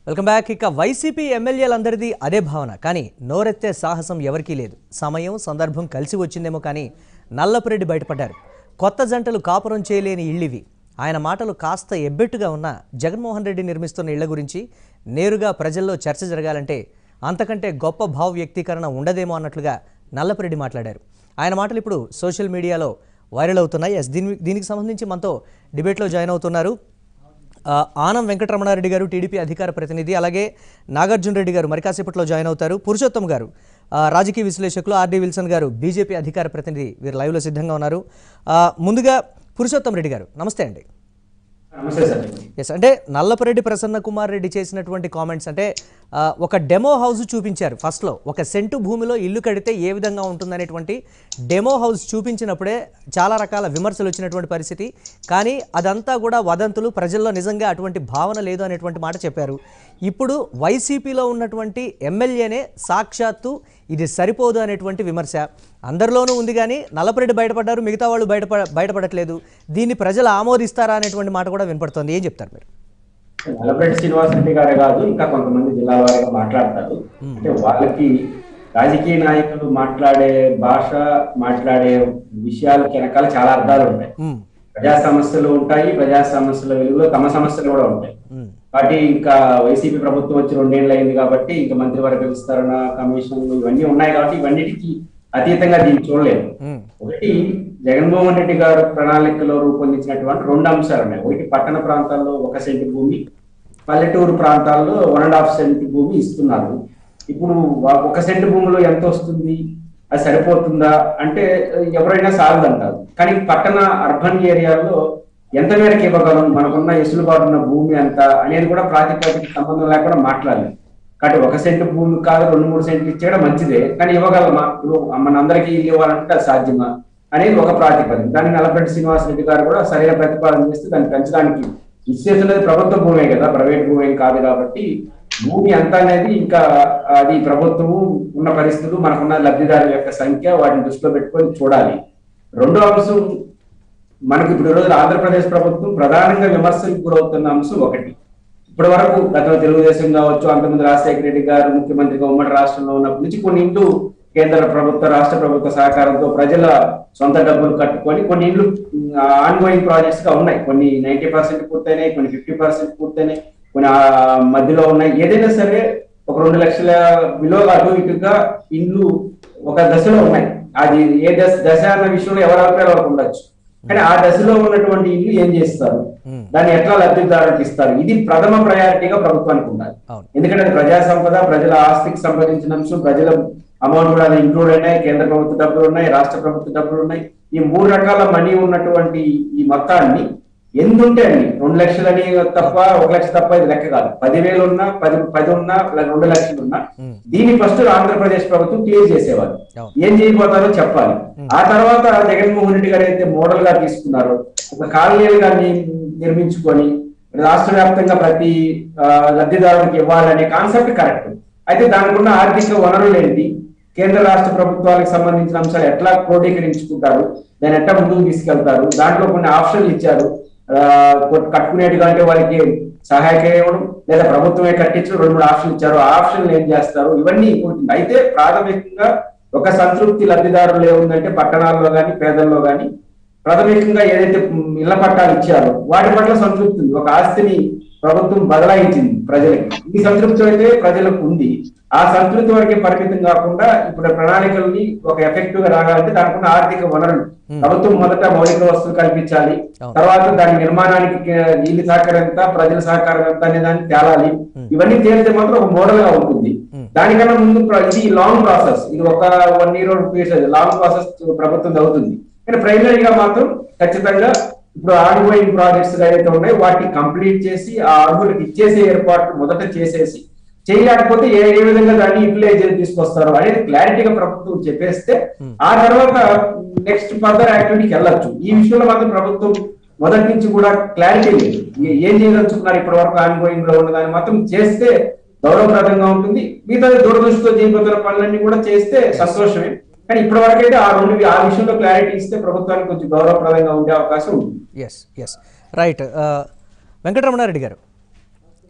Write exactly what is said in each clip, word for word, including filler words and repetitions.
Welcome back. ఇక YCP ఎమ్మెల్యేలందరిది అదే భావన, కానీ నోరెత్తే సాహసం ఎవరికీ లేదు. సమయం సందర్భం కలిసి వచ్చిందేమో కానీ నల్లపురెడ్డి బయటపడ్డారు. కొత్త జంటలు కాపురం చేయలేని ఇళ్ళివి. ఆయన మాటలు కాస్త ఎబ్బెట్టుగా ఉన్న జగన్మోహన్ రెడ్డి నిర్మిస్తున్న ఇళ్ల గురించి నేరుగా ప్రజల్లో చర్చ జరగాలంటే అంతకంటే గొప్ప భావ వ్యక్తీకరణ ఉండదేమో అన్నట్లుగా నల్లపురెడ్డి మాట్లాడారు. ఆయన మాటలు ఇప్పుడు సోషల్ మీడియాలో వైరల్ అవుతున్నాయి. ఎస్ దీని దీనికి సంబంధించి మనతో డిబేట్లో జాయిన్ అవుతున్నారు ఆనం వెంకటరమణారెడ్డి గారు, టీడీపీ అధికార ప్రతినిధి, అలాగే నాగార్జున రెడ్డి గారు మరి కాసేపట్లో జాయిన్ అవుతారు. పురుషోత్తమ్ గారు రాజకీయ విశ్లేషకులు, ఆర్డీ విల్సన్ గారు బీజేపీ అధికార ప్రతినిధి, వీరు లైవ్లో సిద్ధంగా ఉన్నారు. ముందుగా పురుషోత్తమ్ రెడ్డి గారు, నమస్తే అండి. ఎస్, అంటే నల్లపురెడ్డి ప్రసన్న కుమార్ రెడ్డి చేసినటువంటి కామెంట్స్ అంటే ఒక డెమో హౌస్ చూపించారు. ఫస్ట్లో ఒక సెంటు భూమిలో ఇల్లు కడితే ఏ విధంగా ఉంటుందనేటువంటి డెమో హౌస్ చూపించినప్పుడే చాలా రకాల విమర్శలు వచ్చినటువంటి పరిస్థితి. కానీ అదంతా కూడా వదంతులు, ప్రజల్లో నిజంగా అటువంటి భావన లేదు అనేటువంటి మాట చెప్పారు. ఇప్పుడు వైసీపీలో ఉన్నటువంటి ఎమ్మెల్యేనే సాక్షాత్తు ఇది సరిపోదు అనేటువంటి విమర్శ అందరిలోనూ ఉంది. కానీ నల్లపురెడ్డి బయటపడ్డారు, మిగతా వాళ్ళు బయట బయటపడట్లేదు. దీన్ని ప్రజలు ఆమోదిస్తారా అనేటువంటి మాట కూడా వినపడుతుంది. ఏం చెప్తారు మీరు? నల్లపురెడ్డి శ్రీనివాస్ రెడ్డి గారే కాదు, ఇంకా కొంతమంది జిల్లా వారిగా మాట్లాడతారు. అంటే వాళ్ళకి రాజకీయ నాయకులు మాట్లాడే భాష, మాట్లాడే విషయాలకి వెనకాల చాలా అర్థాలు ఉంటాయి. ప్రజా సమస్యలు ఉంటాయి, ప్రజా సమస్యల వెలుగులో తమ సమస్యలు కూడా ఉంటాయి. కాబట్టి ఇంకా వైసీపీ ప్రభుత్వం వచ్చి రెండేళ్ళు అయింది కాబట్టి ఇంకా మంత్రివర్గ విస్తరణ, కమిషన్లు ఇవన్నీ ఉన్నాయి కాబట్టి ఇవన్నిటికీ అతీతంగా దీన్ని చూడలేదు. ఒకటి, జగన్మోహన్ రెడ్డి గారు ప్రణాళికలో రూపొందించినటువంటి రెండు అంశాలు ఉన్నాయి. ఒకటి, పట్టణ ప్రాంతాల్లో ఒక సెంటు భూమి, పల్లెటూరు ప్రాంతాల్లో వన్ అండ్ హాఫ్ సెంట్ భూమి ఇస్తున్నారు. ఇప్పుడు ఒక సెంటు భూమిలో ఎంత వస్తుంది, అది సరిపోతుందా అంటే ఎవరైనా సాలదంటారు. కానీ పట్టణ అర్బన్ ఏరియాల్లో ఎంత మేరకు ఇవ్వగలం, మనకున్న ఎసులుబాటు ఉన్న భూమి ఎంత అనేది కూడా ప్రాతిపదిక సంబంధం లేకుండా మాట్లాడలేదు. కాబట్టి ఒక సెంటు భూమి కాదు, రెండు మూడు సెంట్లు ఇచ్చేయడం మంచిదే, కానీ ఇవ్వగలమా, మనందరికీ ఇల్లు ఇవ్వాలంటే అది సాధ్యమా అనేది ఒక ప్రాతిపదిక. దాన్ని నల్లపురెడ్డి శ్రీనివాస్ రెడ్డి గారు కూడా సరైన ప్రతిపాదన చేస్తే దాన్ని పెంచడానికి ఇచ్చేస్తున్నది ప్రభుత్వ భూమే కదా, ప్రైవేట్ భూమి కాదు. కాబట్టి భూమి ఎంత అనేది ఇంకా అది ప్రభుత్వము ఉన్న పరిస్థితులు, మనకున్న లబ్ధిదారుల యొక్క సంఖ్య, వాటిని దృష్టిలో పెట్టుకొని చూడాలి. రెండో అంశం, మనకు ఇప్పుడు రోజులు ఆంధ్రప్రదేశ్ ప్రభుత్వం ప్రధానంగా విమర్శలకు గురవుతున్న అంశం ఒకటి. ఇప్పటి వరకు గతంలో తెలుగుదేశం కావచ్చు, అంతకుముందు రాజశేఖర రెడ్డి గారు ముఖ్యమంత్రిగా ఉమ్మడి రాష్ట్రంలో ఉన్నప్పటి నుంచి కొన్ని ఇండ్లు కేంద్ర ప్రభుత్వ, రాష్ట్ర ప్రభుత్వ సహకారంతో ప్రజల సొంత డబ్బులు కట్టుకొని కొన్ని ఇండ్లు ఆన్ గోయింగ్ ప్రాజెక్ట్స్ గా ఉన్నాయి. కొన్ని నైన్టీ పర్సెంట్ పూర్తయినాయి, కొన్ని ఫిఫ్టీ పర్సెంట్ పూర్తయినాయి, కొన్ని మధ్యలో ఉన్నాయి. ఏదైనా సరే ఒక రెండు లక్షల విలువ అటు ఇటుగా ఇండ్లు ఒక దశలో ఉన్నాయి. అది ఏ దశ దశ అన్న విషయంలో ఎవరి అభిప్రాయాలు వరకు ఉండొచ్చు. కానీ ఆ దశలో ఉన్నటువంటి ఇల్లు ఏం చేస్తారు, దాన్ని ఎట్లా లబ్ధిదారులకు ఇస్తారు, ఇది ప్రథమ ప్రయారిటీగా ప్రభుత్వానికి ఉండాలి. ఎందుకంటే అది ప్రజా సంపద, ప్రజల ఆస్తికి సంబంధించిన అంశం. ప్రజల అమౌంట్ కూడా ఇంక్లూడ్ అయినాయి, కేంద్ర ప్రభుత్వ డబ్బులు ఉన్నాయి, రాష్ట్ర ప్రభుత్వ డబ్బులు ఉన్నాయి. ఈ మూడు రకాల మనీ ఉన్నటువంటి ఈ మొత్తాన్ని ఎందుంటే అండి, రెండు లక్షలని తప్ప, ఒక లక్ష తప్ప ఇది లెక్క కాదు. పదివేలు ఉన్నా, పది పది ఉన్నా, రెండు లక్షలు ఉన్నా దీన్ని ఫస్ట్ ఆంధ్రప్రదేశ్ ప్రభుత్వం క్లియర్ చేసేవారు. ఏం చేయబోతారో చెప్పాలి. ఆ తర్వాత జగన్మోహన్ రెడ్డి గారు అయితే మోడల్ గా తీసుకున్నారో ఒక కాలనీలుగా నిర్మించుకొని రాష్ట్ర వ్యాప్తంగా ప్రతి లబ్ధిదారునికి ఇవ్వాలనే కాన్సెప్ట్ కరెక్ట్. అయితే దానికి ఉన్న ఆర్థిక వనరులు ఏంటి, కేంద్ర రాష్ట్ర ప్రభుత్వాలకు సంబంధించిన అంశాలు ఎట్లా క్రోడీకరించుకుంటారు, దాన్ని ఎట్లా ముందుకు తీసుకెళ్తారు, దాంట్లో కొన్ని ఆప్షన్లు ఇచ్చారు. కట్టుకునేట్టుగా అంటే వాళ్ళకి సహాయక ఇవ్వడం, లేదా ప్రభుత్వమే కట్టించడం, రెండు మూడు ఆప్షన్లు ఇచ్చారు. ఆ ఆప్షన్లు ఏం చేస్తారు, ఇవన్నీ ఇంపార్టెంట్. అయితే ప్రాథమికంగా ఒక సంతృప్తి లబ్ధిదారులు ఏముందంటే పట్టణాల్లో కానీ పేదల్లో కానీ ప్రాథమికంగా ఏదైతే ఇళ్ల పట్టాలు ఇచ్చారో వాటి పట్ల సంతృప్తి ఉంది. ఒక ఆస్తిని ప్రభుత్వం బదలాయించింది ప్రజలకి, ఈ సంతృప్తి అయితే ప్రజలకు ఉంది. ఆ సంతృప్తి వరకే పరిమితం కాకుండా ఇప్పుడు ప్రణాళికల్ని ఒక ఎఫెక్టివ్ గా రాగాలంటే దానికి ఆర్థిక వనరులు ప్రభుత్వం మొదట మౌలిక వస్తువులు కల్పించాలి, తర్వాత దాని నిర్మాణానికి నీళ్ళు సహకారం ఎంత, ప్రజల సహకారం ఎంత అనే దాన్ని తేలాలి. ఇవన్నీ తేలితే మాత్రం ఒక మోడల్ గా ఉంటుంది. దానికన్నా ముందు ఇది లాంగ్ ప్రాసెస్, ఇది ఒక one year period long process ప్రభుత్వం అవుతుంది. కానీ ప్రైమరీగా మాత్రం ఖచ్చితంగా ఇప్పుడు ఆన్గోయింగ్ ప్రాజెక్ట్స్ ఏదైతే ఉన్నాయో వాటిని కంప్లీట్ చేసి ఆ అర్హులకు ఇచ్చేసే ఏర్పాట్లు మొదట చేసేసి, చేయలేకపోతే ఏ ఏ విధంగా దాన్ని యూటిలైజ్ తీసుకొస్తారు అనేది క్లారిటీగా ప్రభుత్వం చెప్పేస్తే ఆ తర్వాత నెక్స్ట్ ఫర్దర్ యాక్టివిటీకి వెళ్ళొచ్చు. ఈ విషయంలో మాత్రం ప్రభుత్వం మొదటి నుంచి కూడా క్లారిటీ లేదు. ఏం చేయదలుచుకున్నారు ఇప్పటి వరకు ఆన్గోయింగ్ లో ఉన్నదాన్ని మాత్రం చేస్తే గౌరవప్రదంగా ఉంటుంది. మిగతా దూరదృష్టితో చేయబోతున్న పనులన్నీ కూడా చేస్తే సంతోషమే. కానీ ఇప్పటి వరకు అయితే ఆ రెండు ఆ విషయంలో క్లారిటీ ఇస్తే ప్రభుత్వానికి కొంచెం గౌరవప్రదంగా ఉండే అవకాశం ఉంటుంది. Yes yes right. వెంకటరమణారెడ్డి గారు,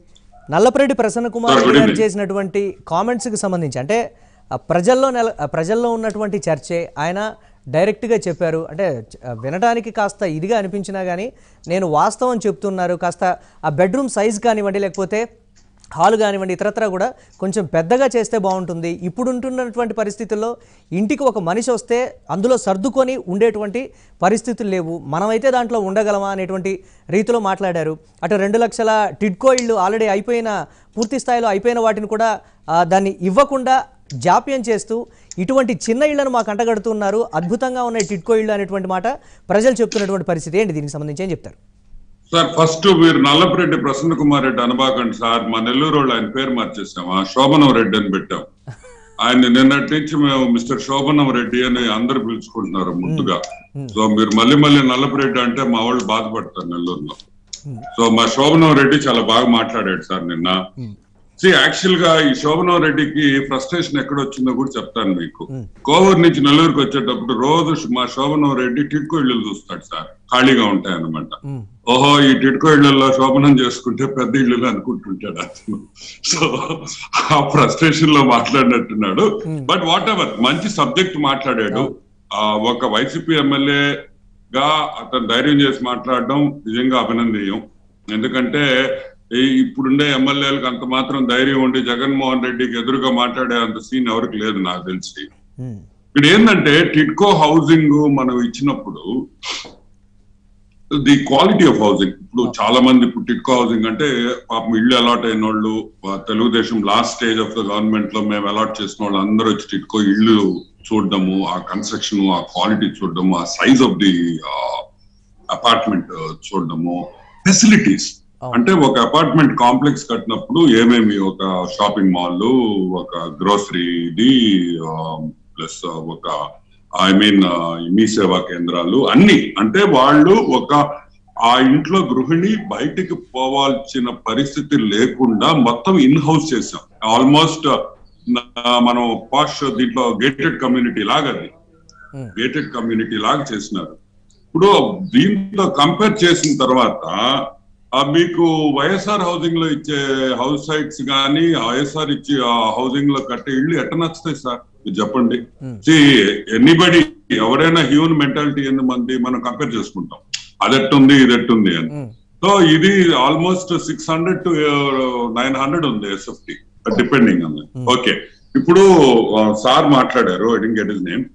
నల్లపరెడ్డి ప్రసన్న కుమార్ రెడ్డి గారు చేసినటువంటి కామెంట్స్కి సంబంధించి అంటే ప్రజల్లో నెల ప్రజల్లో ఉన్నటువంటి చర్చే ఆయన డైరెక్ట్గా చెప్పారు. అంటే వినడానికి కాస్త ఇదిగా అనిపించినా కానీ నేను వాస్తవం చెప్తున్నారు. కాస్త ఆ బెడ్రూమ్ సైజ్ కానివ్వండి, లేకపోతే హాల్ కానివ్వండి, ఇతరత్ర కూడా కొంచెం పెద్దగా చేస్తే బాగుంటుంది. ఇప్పుడు ఉంటున్నటువంటి పరిస్థితుల్లో ఇంటికి ఒక మనిషి వస్తే అందులో సర్దుకొని ఉండేటువంటి పరిస్థితులు లేవు, మనమైతే దాంట్లో ఉండగలమా అనేటువంటి రీతిలో మాట్లాడారు. అటు రెండు లక్షల టిడ్కో ఇళ్ళు ఆల్రెడీ అయిపోయిన, పూర్తి స్థాయిలో అయిపోయిన వాటిని కూడా దాన్ని ఇవ్వకుండా జాప్యం చేస్తూ ఇటువంటి చిన్న ఇళ్లను మాకు అంటగడుతున్నారు, అద్భుతంగా ఉన్నాయి టిడ్కో ఇళ్ళు అనేటువంటి మాట ప్రజలు చెప్తున్నటువంటి పరిస్థితి ఏంటి? దీనికి సంబంధించి ఏం చెప్తారు సార్? ఫస్ట్ మీరు నల్లపరెడ్డి ప్రసన్న కుమార్ రెడ్డి అనబాకండి సార్. మా నెల్లూరు వాళ్ళు ఆయన పేరు మార్చేసాం, శోభనం రెడ్డి అని పెట్టాం. ఆయన నిన్నటి నుంచి మేము మిస్టర్ శోభనం రెడ్డి అని అందరు పిలుచుకుంటున్నారు ముద్దుగా. సో మీరు మళ్ళీ మళ్ళీ నల్లపరెడ్డి అంటే మా వాళ్ళు బాధపడతారు నెల్లూరులో. సో మా శోభనం రెడ్డి చాలా బాగా మాట్లాడాడు సార్ నిన్న. సి యాక్చువల్ గా ఈ శోభనం రెడ్డికి ఫ్రస్ట్రేషన్ ఎక్కడ వచ్చిందో కూడా చెప్తాను మీకు. కోవూరు నుంచి నెల్లూరుకి వచ్చేటప్పుడు రోజు మా శోభనం రెడ్డి టిడ్కో ఇళ్ళు చూస్తాడు సార్, ఖాళీగా ఉంటాయి అనమాట. ఓహో ఈ టిడ్కో ఇళ్లలో శోభనం చేసుకుంటే పెద్ద ఇళ్ళు అనుకుంటుంటాడు అతను. సో ఆ ఫ్రస్ట్రేషన్ లో మాట్లాడినట్టున్నాడు. బట్ వాట్ ఎవర్, మంచి సబ్జెక్ట్ మాట్లాడాడు. ఆ ఒక వైసీపీ ఎమ్మెల్యేగా అతను ధైర్యం చేసి మాట్లాడడం నిజంగా అభినందనీయం. ఎందుకంటే ఇప్పుడుండే ఎమ్మెల్యేలకు అంత మాత్రం ధైర్యం ఉండి జగన్మోహన్ రెడ్డికి ఎదురుగా మాట్లాడే అంత సీన్ ఎవరికి లేదు నాకు తెలిసి. ఇక్కడ ఏంటంటే టిడ్కో హౌసింగ్ మనం ఇచ్చినప్పుడు ది క్వాలిటీ ఆఫ్ హౌసింగ్, ఇప్పుడు చాలా మంది ఇప్పుడు టిడ్కో హౌసింగ్ అంటే పాపం ఇళ్ళు అలాట్ అయిన వాళ్ళు, Telugu Desam last stage of the government లో మేము అలాట్ చేసిన వాళ్ళు అందరూ వచ్చి టిడ్కో ఇళ్ళు చూడడము, ఆ కన్స్ట్రక్షన్, ఆ క్వాలిటీ చూడడము, ఆ సైజ్ ఆఫ్ ది అపార్ట్మెంట్ చూడడము, ఫెసిలిటీస్. అంటే ఒక అపార్ట్మెంట్ కాంప్లెక్స్ కట్టినప్పుడు ఏమేమి, ఒక షాపింగ్ మాల్, ఒక గ్రోసరీది, ప్లస్ ఒక ఐ మీన్ మీ సేవా కేంద్రాలు, అన్ని. అంటే వాళ్ళు ఒక ఆ ఇంట్లో గృహిణి బయటికి పోవాల్సిన పరిస్థితి లేకుండా మొత్తం ఇన్ హౌస్ చేసాం. ఆల్మోస్ట్ మనం పాష్ దీంట్లో గేటెడ్ కమ్యూనిటీ లాగా, అది గేటెడ్ కమ్యూనిటీ లాగా చేసినారు. ఇప్పుడు దీంతో కంపేర్ చేసిన తర్వాత మీకు వైఎస్ఆర్ హౌసింగ్ లో ఇచ్చే హౌస్ సైట్స్ కానీ, వైఎస్ఆర్ ఇచ్చి హౌసింగ్ లో కట్టే ఇళ్ళు ఎట్ట నచ్చుతాయి సార్ చెప్పండి? ఎనీబడి, ఎవరైనా హ్యూమన్ మెంటాలిటీ ఎన్ని మంది మనం కంపేర్ చేసుకుంటాం, అదెట్టుంది ఇదెట్టుంది అని. సో ఇది almost six hundred to nine hundred ఉంది ఎస్ఎఫ్టీ డిపెండింగ్ ఆన్. ఓకే, ఇప్పుడు సార్ మాట్లాడారు, I don't get his name.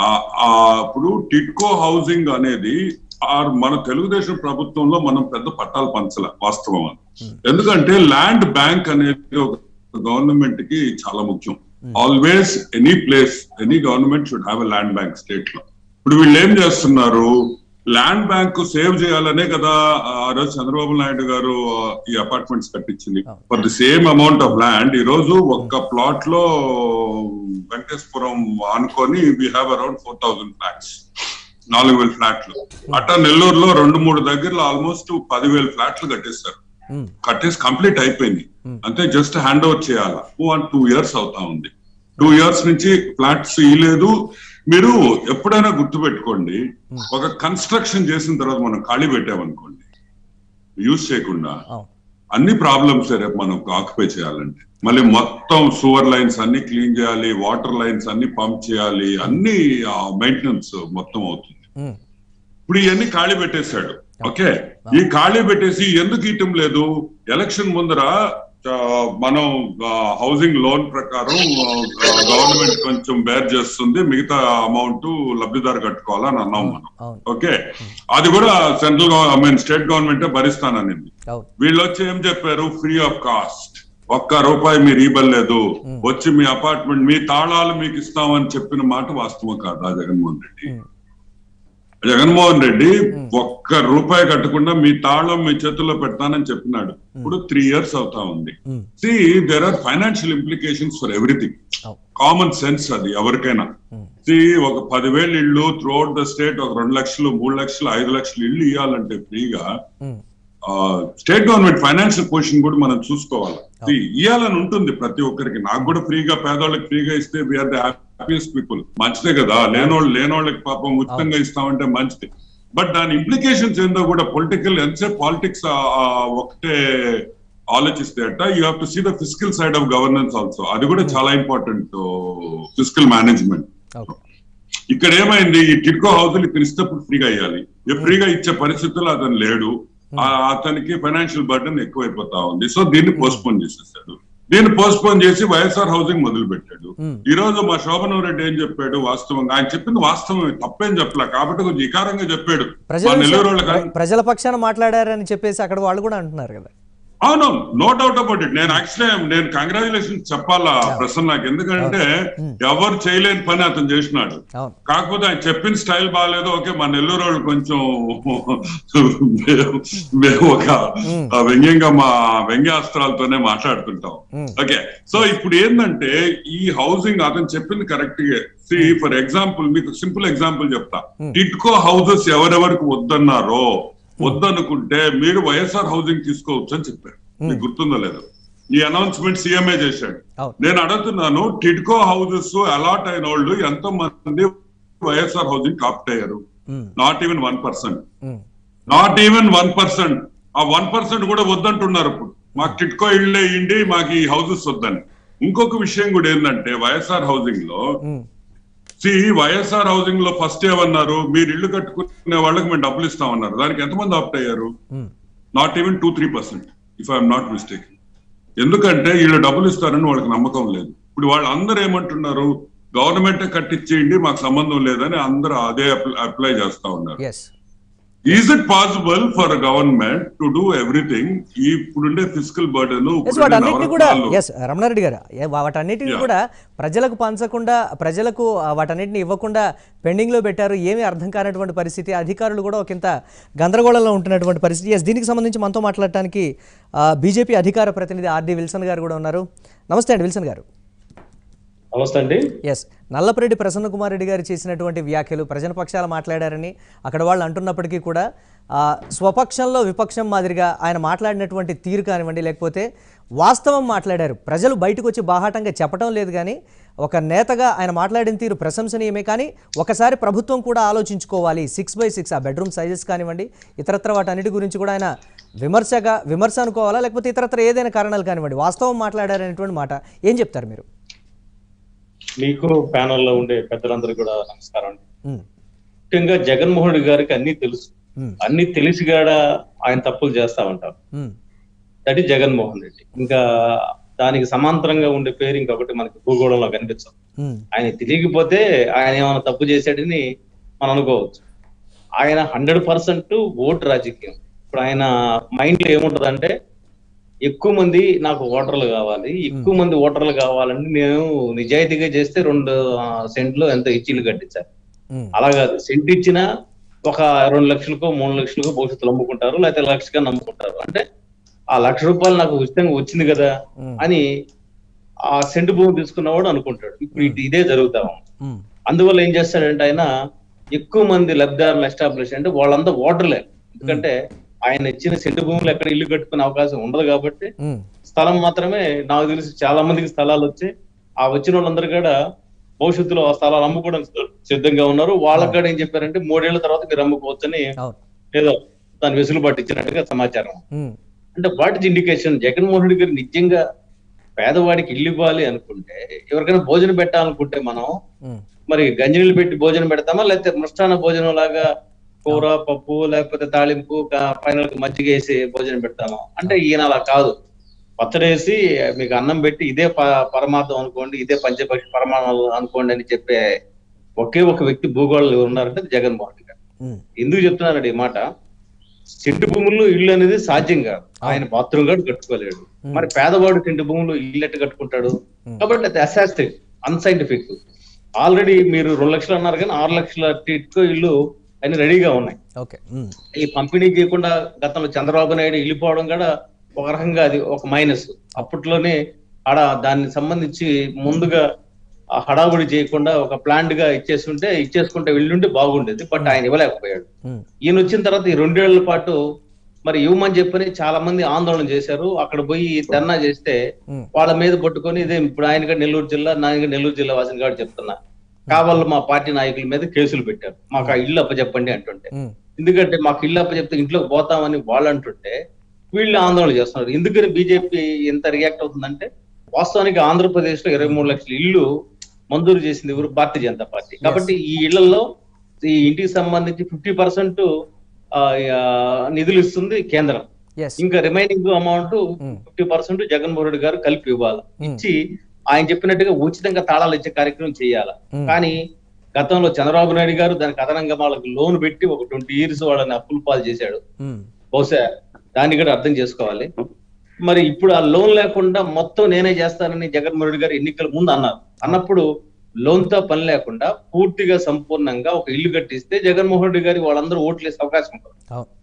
ఇప్పుడు టిడ్కో హౌసింగ్ అనేది మన తెలుగుదేశం ప్రభుత్వంలో మనం పెద్ద పట్టాలు పంచల, వాస్తవం అని. ఎందుకంటే ల్యాండ్ బ్యాంక్ అనేది ఒక గవర్నమెంట్ కి చాలా ముఖ్యం. Always any place, any government should have a land bank state లో. ఇప్పుడు వీళ్ళు ఏం చేస్తున్నారు, ల్యాండ్ బ్యాంక్ సేవ్ చేయాలనే కదా ఆ రోజు చంద్రబాబు నాయుడు గారు ఈ అపార్ట్మెంట్స్ కట్టించింది for the same amount of land. ఈ రోజు ఒక్క ప్లాట్ లో వెంకటేశ్వరం అనుకొని we have around four thousand flats, నాలుగు వేల ఫ్లాట్లు. అట్టా నెల్లూరులో రెండు మూడు దగ్గరలో ఆల్మోస్ట్ పదివేల ఫ్లాట్లు కట్టేస్తారు. కట్టేసి కంప్లీట్ అయిపోయింది, అంతే జస్ట్ హ్యాండ్ ఓవర్ చేయాలా. టూ అండ్ టూ ఇయర్స్ అవుతా ఉంది. టూ ఇయర్స్ నుంచి ఫ్లాట్స్ ఇయ్యలేదు. మీరు ఎప్పుడైనా గుర్తుపెట్టుకోండి, ఒక కన్స్ట్రక్షన్ చేసిన తర్వాత మనం ఖాళీ పెట్టామనుకోండి, యూజ్ చేయకుండా, అన్ని ప్రాబ్లమ్స్ రేపు మనం ఆక్యుపై చేయాలంటే మళ్ళీ మొత్తం సూవర్ లైన్స్ అన్ని క్లీన్ చేయాలి, వాటర్ లైన్స్ అన్ని పంప్ చేయాలి, అన్ని మెయింటెనెన్స్ మొత్తం అవుతుంది. ఇప్పుడు ఇవన్నీ ఖాళీ పెట్టేశాడు. ఓకే, ఈ ఖాళీ పెట్టేసి ఎందుకు ఇవ్వటం లేదు? ఎలక్షన్ ముందర మనం హౌసింగ్ లోన్ ప్రకారం గవర్నమెంట్ కొంచెం బేర్ చేస్తుంది, మిగతా అమౌంట్ లబ్ధిదారు కట్టుకోవాలని అన్నాం మనం. ఓకే, అది కూడా సెంట్రల్ ఐ మీన్ స్టేట్ గవర్నమెంటే భరిస్తాననింది. వీళ్ళు వచ్చి ఏం చెప్పారు, ఫ్రీ ఆఫ్ కాస్ట్, ఒక్క రూపాయి మీరు ఇవ్వలేదు, వచ్చి మీ అపార్ట్మెంట్ మీ తాళాలు మీకు ఇస్తామని చెప్పిన మాట వాస్తవం కాదా జగన్మోహన్ రెడ్డి? జగన్మోహన్ రెడ్డి ఒక్క రూపాయి కట్టకుండా మీ తాళం మీ చేతుల్లో పెడతానని చెప్పినాడు. ఇప్పుడు త్రీ ఇయర్స్ అవుతా ఉంది. See there are financial implications for everything. Common sense అది ఎవరికైనా. సి ఒక పదివేలు ఇళ్ళు త్రూ అవుట్ ద స్టేట్, ఒక రెండు లక్షలు మూడు లక్షలు ఐదు లక్షలు ఇళ్ళు ఇవ్వాలంటే ఫ్రీగా స్టేట్ గవర్నమెంట్ ఫైనాన్షియల్ పొజిషన్ కూడా మనం చూసుకోవాలి. ఇవ్వాలని ఉంటుంది ప్రతి ఒక్కరికి. నాకు కూడా ఫ్రీగా, పేదవాళ్ళకి ఫ్రీగా ఇస్తే వీఆర్ ద హ్యాపీయెస్ట్ పీపుల్, మంచిదే కదా. లేనోళ్ళు లేనోళ్ళకి పాపం ఉచితంగా ఇస్తామంటే మంచిది. బట్ దాని ఇంప్లికేషన్స్ ఏందో కూడా పొలిటికల్, ఎంతసేపు పాలిటిక్స్ ఒకటే ఆలోచిస్తే అట్ట you have to see the physical side of governance also. అది కూడా చాలా ఇంపార్టెంట్, ఫిజికల్ మేనేజ్మెంట్. ఇక్కడ ఏమైంది, ఈ టిడ్కో హౌస్లు ఇక్కడ ఇస్తేప్పుడు ఫ్రీగా ఇవ్వాలి, ఫ్రీగా ఇచ్చే పరిస్థితుల్లో అతను లేడు, అతనికి ఫైనాన్షియల్ బర్డెన్ ఎక్కువైపోతా ఉంది. సో దీన్ని పోస్ట్పోన్ చేసేసాడు. దీన్ని పోస్ట్పోన్ చేసి వైఎస్ఆర్ హౌసింగ్ మొదలు పెట్టాడు. ఈ రోజు మా శోభన్ రెడ్డి ఏం చెప్పాడు, వాస్తవంగా ఆయన చెప్పింది వాస్తవమే, తప్పేం చెప్పలే, కాబట్టి కొంచెం వికారంగా చెప్పాడు. ప్రజల పక్షాన మాట్లాడారని చెప్పేసి అక్కడ వాళ్ళు కూడా అంటున్నారు కదా. అవును, నో డౌట్ అబౌట్ ఇట్. నేను యాక్చువల్లీ నేను కంగ్రాచులేషన్ చెప్పాలా ప్రసన్నకి, ఎందుకంటే ఎవరు చేయలేని పని అతను చేసినాడు. కాకపోతే ఆయన చెప్పిన స్టైల్ బాగాలేదు. ఓకే, మా నెల్లూరు వాళ్ళు కొంచెం మేము ఒక వ్యంగ్యంగా మా వ్యంగ్యాస్త్రాలతోనే మాట్లాడుతుంటాం. ఓకే, సో ఇప్పుడు ఏంటంటే ఈ హౌసింగ్ అతను చెప్పింది కరెక్ట్ గా. ఫర్ ఎగ్జాంపుల్ మీకు సింపుల్ ఎగ్జాంపుల్ చెప్తా. టిడ్కో హౌసెస్ ఎవరెవరికి వద్దన్నారో, వద్దనుకుంటే మీరు వైఎస్ఆర్ హౌసింగ్ తీసుకోవచ్చు అని చెప్పారు. మీకు గుర్తుందో లేదో, ఈ అనౌన్స్మెంట్ సీఎంఏ చేశాడు. నేను అడుగుతున్నాను, టిడ్కో హౌసెస్ అలాట్ అయిన వాళ్ళు ఎంతో మంది వైఎస్ఆర్ హౌసింగ్ ఆప్ట్ అయ్యారు? Not even one percent not even one percent ఆ వన్ పర్సెంట్ కూడా వద్దంటున్నారు. ఇప్పుడు మాకు టిడ్కో ఇళ్లే ఇండి, మాకు ఈ హౌసెస్ వద్దని. ఇంకొక విషయం కూడా ఏంటంటే వైఎస్ఆర్ హౌసింగ్ లో సి వైఎస్ఆర్ హౌసింగ్ లో ఫస్ట్ ఏమన్నారు, మీరు ఇల్లు కట్టుకునే వాళ్ళకి మేము డబ్బులు ఇస్తామన్నారు. దానికి ఎంతమంది ఆప్ట్ అయ్యారు? Not even two three percent if I'm not mistake. ఎందుకంటే వీళ్ళు డబ్బులు ఇస్తారని వాళ్ళకి నమ్మకం లేదు. ఇప్పుడు వాళ్ళందరూ ఏమంటున్నారు, గవర్నమెంటే కట్టించేయండి, మాకు సంబంధం లేదని అందరూ అదే అప్లై చేస్తా ఉన్నారు. Is it possible for government to do everything? ఇప్పుడుండే ఫిజికల్ బర్డెన్ కూడా రమణారెడ్డి గారు వాటన్నిటిని కూడా ప్రజలకు పంచకుండా, ప్రజలకు వాటన్నిటిని ఇవ్వకుండా పెండింగ్ లో పెట్టారు. ఏమీ అర్థం కానటువంటి పరిస్థితి, అధికారులు కూడా ఒకంత గందరగోళంలో ఉంటున్నటువంటి పరిస్థితి. ఎస్, దీనికి సంబంధించి మనతో మాట్లాడటానికి బీజేపీ అధికార ప్రతినిధి ఆర్డి విల్సన్ గారు కూడా ఉన్నారు. నమస్తే అండి విల్సన్ గారు. నమస్తే అండి. ఎస్, నల్లపరెడ్డి ప్రసన్న కుమార్ రెడ్డి గారు చేసినటువంటి వ్యాఖ్యలు ప్రజల పక్షాలు మాట్లాడారని అక్కడ వాళ్ళు అంటున్నప్పటికీ కూడా స్వపక్షంలో విపక్షం మాదిరిగా ఆయన మాట్లాడినటువంటి తీరు కానివ్వండి, లేకపోతే వాస్తవం మాట్లాడారు. ప్రజలు బయటకు వచ్చి బాహాటంగా చెప్పడం లేదు, కానీ ఒక నేతగా ఆయన మాట్లాడిన తీరు ప్రశంసనీయమే. కానీ ఒకసారి ప్రభుత్వం కూడా ఆలోచించుకోవాలి. సిక్స్ బై సిక్స్ ఆ బెడ్రూమ్ సైజెస్ కానివ్వండి, ఇతరత్ర వాటన్నిటి గురించి కూడా ఆయన విమర్శగా విమర్శ అనుకోవాలా, లేకపోతే ఇతరత్ర ఏదైనా కారణాలు కానివ్వండి, వాస్తవం మాట్లాడారనేటువంటి మాట ఏం చెప్తారు మీరు? మీకు ప్యానల్లో ఉండే పెద్దలందరూ కూడా నమస్కారం అండి. ముఖ్యంగా జగన్మోహన్ రెడ్డి గారికి అన్ని తెలుసు, అన్ని తెలిసి కూడా ఆయన తప్పులు చేస్తా ఉంటారు. That is Jaganmohan Reddy. ఇంకా దానికి సమాంతరంగా ఉండే పేరు ఇంకొకటి మనకి భూగోళంలో కనిపించదు. ఆయన తెలియకపోతే ఆయన ఏమైనా తప్పు చేశాడని మనం అనుకోవచ్చు. ఆయన హండ్రెడ్ పర్సెంట్ ఓటు రాజకీయం. ఇప్పుడు ఆయన మైండ్ లో ఏముంటది అంటే, ఎక్కువ మంది నాకు ఓటర్లు కావాలి, ఎక్కువ మంది ఓటర్లు కావాలని నేను నిజాయితీగా చేస్తే రెండు సెంట్లు ఎంత ఇచ్చి ఇల్లు కట్టించాలి. అలా కాదు, సెంట్ ఇచ్చినా ఒక రెండు లక్షలకో మూడు లక్షలకో భవిష్యత్తులో అమ్ముకుంటారు, లేకపోతే లక్షగా నమ్ముకుంటారు. అంటే ఆ లక్ష రూపాయలు నాకు ఉచితంగా వచ్చింది కదా అని ఆ సెంటు భూమి తీసుకున్నవాడు అనుకుంటాడు. ఇప్పుడు ఇదే జరుగుతా ఉంది. అందువల్ల ఏం చేస్తాడంటే ఆయన ఎక్కువ మంది లబ్ధిదారులు ఎస్టాబ్లిష్ అంటే వాళ్ళంతా ఓటర్లే. ఎందుకంటే ఆయన ఇచ్చిన సెంటు భూములు ఎక్కడ ఇల్లు కట్టుకునే అవకాశం ఉండదు కాబట్టి స్థలం మాత్రమే. నాకు తెలిసి చాలా మందికి స్థలాలు వచ్చాయి. ఆ వచ్చిన వాళ్ళందరూ కూడా భవిష్యత్తులో ఆ స్థలాలు అమ్ముకోవడం సిద్ధంగా ఉన్నారు. వాళ్ళకి కూడా ఏం చెప్పారంటే మూడేళ్ల తర్వాత మీరు అమ్ముకోవచ్చని ఏదో దాని వెసులుబాటు ఇచ్చినట్టుగా సమాచారం. అంటే వాటి ఇండికేషన్ జగన్మోహన్ రెడ్డి గారు నిజంగా పేదవాడికి ఇల్లు ఇవ్వాలి అనుకుంటే, ఎవరికైనా భోజనం పెట్టాలనుకుంటే మనం మరి గంజినీళ్ళు పెట్టి భోజనం పెడతామా, లేకపోతే మృష్టాన్న భోజనం లాగా కూర పప్పు లేకపోతే తాలింపు ఫైనల్ కి మజ్జిగ వేసి భోజనం పెడతాము? అంటే ఈయన అలా కాదు. పచ్చడేసి మీకు అన్నం పెట్టి ఇదే పరమార్థం అనుకోండి, ఇదే పంచపక్షి పరమాణాలు అనుకోండి అని చెప్పే ఒకే ఒక వ్యక్తి భూగోళంలో ఉన్నారంటే జగన్మోహన్ రెడ్డి గారు. ఎందుకు చెప్తున్నారండి ఈ మాట? సెంటు భూముల్లో ఇల్లు అనేది సాధ్యం కాదు. ఆయన బాత్రూమ్ కూడా కట్టుకోలేడు. మరి పేదవాడు సెంటు భూములు ఇల్లు ఎట్టు కట్టుకుంటాడు? కాబట్టి అది అశాస్త్రిక్, అన్సైంటిఫిక్. ఆల్రెడీ మీరు రెండు లక్షలు అన్నారు కానీ ఆరు లక్షల టిట్కో ఇల్లు అన్ని రెడీగా ఉన్నాయి. ఈ పంపిణీ చేయకుండా గతంలో చంద్రబాబు నాయుడు వెళ్ళిపోవడం కూడా ఒక రకంగా అది ఒక మైనస్. అప్పట్లోనే ఆడ దాన్ని సంబంధించి ముందుగా హడావుడి చేయకుండా ఒక ప్లాంట్ గా ఇచ్చేస్తుంటే ఇచ్చేసుకుంటే వెళ్ళుంటే బాగుండేది. బట్ ఆయన ఇవ్వలేకపోయాడు. ఈయన వచ్చిన తర్వాత ఈ రెండేళ్ల పాటు మరి ఇవ్వమని చెప్పని చాలా మంది ఆందోళన చేశారు. అక్కడ పోయి ధర్నా చేస్తే వాళ్ళ మీద పట్టుకొని ఇదే ఇప్పుడు ఆయన నెల్లూరు జిల్లా నా నెల్లూరు జిల్లా వాసిని గారు చెప్తున్నా, కావాళ్ళు మా పార్టీ నాయకుల మీద కేసులు పెట్టారు. మాకు ఆ ఇల్లు అప్పచెప్పండి అంటుంటే, ఎందుకంటే మాకు ఇల్లు అప్పచెప్తే ఇంట్లోకి పోతామని వాళ్ళు అంటుంటే వీళ్ళు ఆందోళన చేస్తున్నారు. ఎందుకని బీజేపీ ఎంత రియాక్ట్ అవుతుందంటే వాస్తవానికి ఆంధ్రప్రదేశ్ లో ఇరవై మూడు లక్షల ఇల్లు మంజూరు చేసింది ఎవరు? భారతీయ జనతా పార్టీ. కాబట్టి ఈ ఇళ్లలో ఈ ఇంటికి సంబంధించి ఫిఫ్టీ పర్సెంట్ నిధులు ఇస్తుంది కేంద్రం. ఇంకా remaining amount fifty percent Jaganmohan Reddy గారు కలిపి ఇవ్వాలి. ఇచ్చి ఆయన చెప్పినట్టుగా ఉచితంగా తాళాలు ఇచ్చే కార్యక్రమం చేయాలి. కానీ గతంలో చంద్రబాబు నాయుడు గారు దానికి అదనంగా వాళ్ళకి లోన్ పెట్టి ఒక ట్వంటీ ఇయర్స్ వాళ్ళని అప్పులు పాలు చేశాడు. బహుశా దాన్ని కూడా అర్థం చేసుకోవాలి. మరి ఇప్పుడు ఆ లోన్ లేకుండా మొత్తం నేనే చేస్తానని జగన్మోహన్ రెడ్డి గారు ఎన్నికల ముందు అన్నారు. అన్నప్పుడు లోన్ తో పని లేకుండా పూర్తిగా సంపూర్ణంగా ఒక ఇల్లు కట్టిస్తే జగన్మోహన్ రెడ్డి గారి వాళ్ళందరూ ఓట్లు వేసే అవకాశం ఉంటుంది.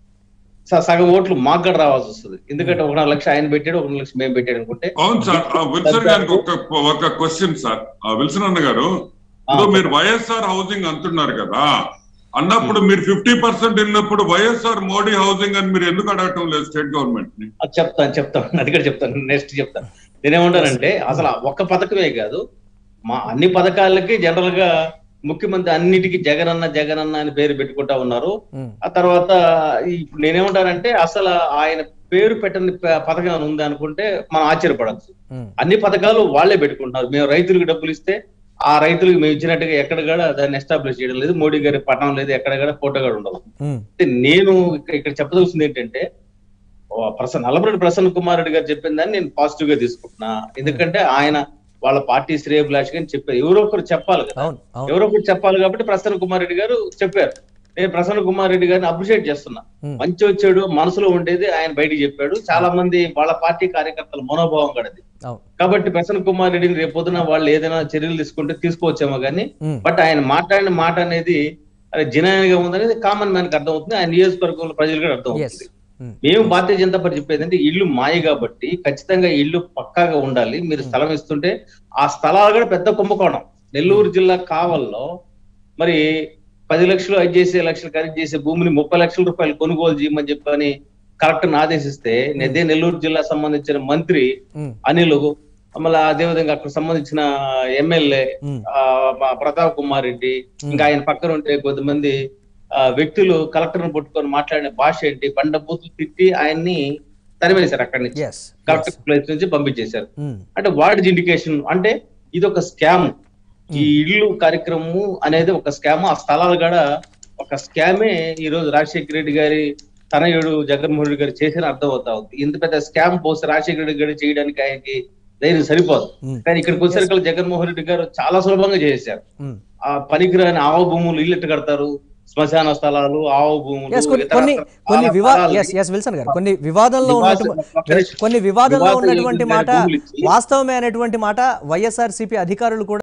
సగం ఓట్లు మాకు కూడా రావాల్సి వస్తుంది. ఎందుకంటే ఒక లక్ష ఆయన పెట్టాడు, ఒక లక్ష మేము పెట్టాడు అనుకుంటే. అవును సార్. విల్సన్ గారికి ఒక ఒక క్వశ్చన్ సార్. విల్సన్ అన్న గారు, మీరు వైఎస్ఆర్ హౌసింగ్ అంటున్నారు కదా, అన్నప్పుడు మీరు ఫిఫ్టీ పర్సెంట్ వెళ్ళినప్పుడు వైఎస్ఆర్ మోడీ హౌసింగ్ అని మీరు ఎందుకు అడగటం లేదు స్టేట్ గవర్నమెంట్ ని? చెప్తాను చెప్తాను అది కూడా చెప్తాను. నెక్స్ట్ చెప్తాను. నేనేమంటానంటే అసలు ఒక్క పథకమే కాదు, మా అన్ని పథకాలకి జనరల్ గా ముఖ్యమంత్రి అన్నిటికీ జగన్ అన్న జగన్ అన్న అని పేరు పెట్టుకుంటా ఉన్నారు. ఆ తర్వాత ఇప్పుడు నేనేమంటానంటే అసలు ఆయన పేరు పెట్టని పథకం అని ఉంది అనుకుంటే మనం ఆశ్చర్యపడచ్చు. అన్ని పథకాలు వాళ్లే పెట్టుకుంటున్నారు. మేము రైతులకు డబ్బులు ఇస్తే ఆ రైతులకు మేము ఇచ్చినట్టుగా ఎక్కడ కూడా దాన్ని ఎస్టాబ్లిష్ చేయడం లేదు. మోడీ గారి పట్టణం లేదు, ఎక్కడ కూడా ఫోటో కూడా ఉండదు. నేను ఇక్కడ చెప్పదలసింది ఏంటంటే ప్రసన్న నల్లపరెడ్డి ప్రసన్న కుమార్ రెడ్డి గారు చెప్పిన దాన్ని నేను పాజిటివ్ గా తీసుకుంటున్నా. ఎందుకంటే ఆయన వాళ్ళ పార్టీ శ్రేయభిలాష్ అని చెప్పారు. ఎవరో ఒకరు చెప్పాలి కదా, ఎవరో ఒకరు చెప్పాలి. కాబట్టి ప్రసన్న కుమార్ రెడ్డి గారు చెప్పారు. నేను ప్రసన్న కుమార్ రెడ్డి గారిని అప్రిషియేట్ చేస్తున్నా. మంచి వచ్చాడు, మనసులో ఉండేది ఆయన బయటికి చెప్పాడు. చాలా మంది వాళ్ళ పార్టీ కార్యకర్తల మనోభావం కడది. కాబట్టి ప్రసన్న కుమార్ రెడ్డిని రేపు పొద్దున వాళ్ళు ఏదైనా చర్యలు తీసుకుంటే తీసుకోవచ్చేమో కానీ, బట్ ఆయన మాట్లాడిన మాట అనేది అది జినాయిగా ఉందనేది కామన్ మ్యాన్ కి అర్థం అవుతుంది. ఆయన నియోజకవర్గంలో ప్రజలు కూడా అర్థం అవుతుంది. మేము భారతీయ జనతా పార్టీ చెప్పేది అంటే ఇల్లు మాయ కాబట్టి ఖచ్చితంగా ఇల్లు పక్కాగా ఉండాలి. మీరు స్థలం ఇస్తుంటే ఆ స్థలాలు కూడా పెద్ద కుంభకోణం. నెల్లూరు జిల్లా కావల్లో మరి పది లక్షలు ఐదు చేసే లక్షలు ఖరీదు చేసే భూమిని ముప్పై లక్షల రూపాయలు కొనుగోలు చేయమని చెప్పని కలెక్టర్ ఆదేశిస్తే అదే నెల్లూరు జిల్లా సంబంధించిన మంత్రి అనిల్, మళ్ళీ అదేవిధంగా అక్కడ సంబంధించిన ఎమ్మెల్యే ప్రతాప్ కుమార్ రెడ్డి, ఇంకా ఆయన పక్కన ఉంటే కొంతమంది వ్యక్తులు కలెక్టర్ ను పట్టుకొని మాట్లాడిన భాష ఏంటి, బండ బూతులు తిట్టి ఆయన్ని తరిమేశారు. అక్కడి నుంచి కలెక్టర్ ప్లేస్ నుంచి పంపించేశారు. అంటే వార్డ్ ఇండికేషన్ అంటే ఇది ఒక స్కామ్. ఈ ఇల్లు కార్యక్రమం అనేది ఒక స్కామ్. ఆ స్థలాలు కూడా ఒక స్కామే. ఈ రోజు రాజశేఖర రెడ్డి గారి తనయుడు జగన్మోహన్ రెడ్డి గారు చేసిన అర్థం అవుతా ఉంది. ఇంత పెద్ద స్కామ్ పోసి రాజశేఖర రెడ్డి గారు చేయడానికి ఆయనకి ధైర్యం సరిపోదు. కానీ ఇక్కడికి వచ్చేసరికి జగన్మోహన్ రెడ్డి గారు చాలా సులభంగా చేశారు. ఆ పనికిరాని ఆవ భూములు ఇల్లు ఎట్టు కడతారు, శ్మశాన స్థలాలు, ఆవు భూములు, కొన్ని కొన్ని కొన్ని వివాదంలో ఉన్నటువంటి కొన్ని వివాదంలో ఉన్నటువంటి మాట వాస్తవమే అనేటువంటి మాట వైఎస్ఆర్ సిపి అధికారులు కూడా